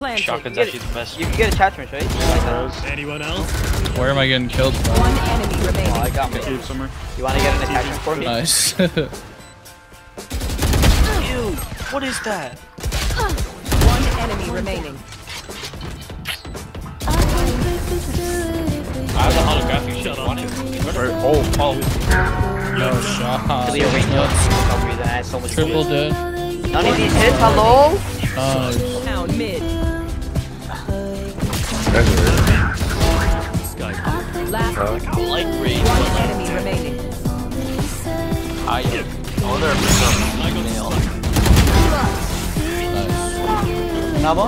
Shotgun's actually the best. You can get attachments, right? Anyone else? Where am I getting killed from? One enemy remaining. Oh, I got me. Somewhere. You want to get an attachment for me? Nice. Ew, what is that? One enemy remaining. I have the holographic shot on it. Oh. No shot. Clear range of recovery that has so much Triple damage. dead. None of these hits, hello? Nice. Down mid. Last Light range. one enemy remaining. Oh, there Nice. Nabo?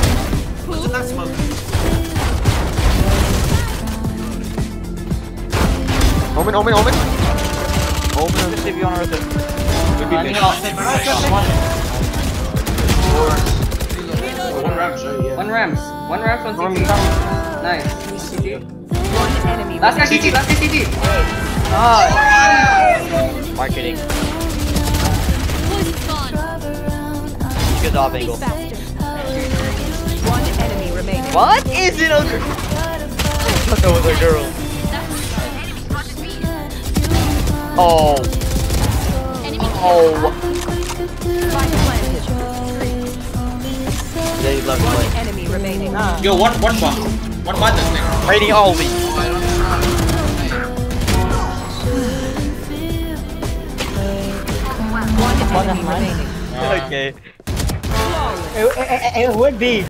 Omen. Just if you want to rotate. One Rams, one CT. Nice. One enemy Last guy remaining. CT, last guy CT. Marketing. Good job, Angle. One enemy remaining. What is it, Ogre? I thought that was a girl. Oh. Oh. Spike planted. They love One play. enemy remaining. Yo, one bomb. One bomb this thing. Rating all of these. One enemy remaining. Okay. Flawless. It would be.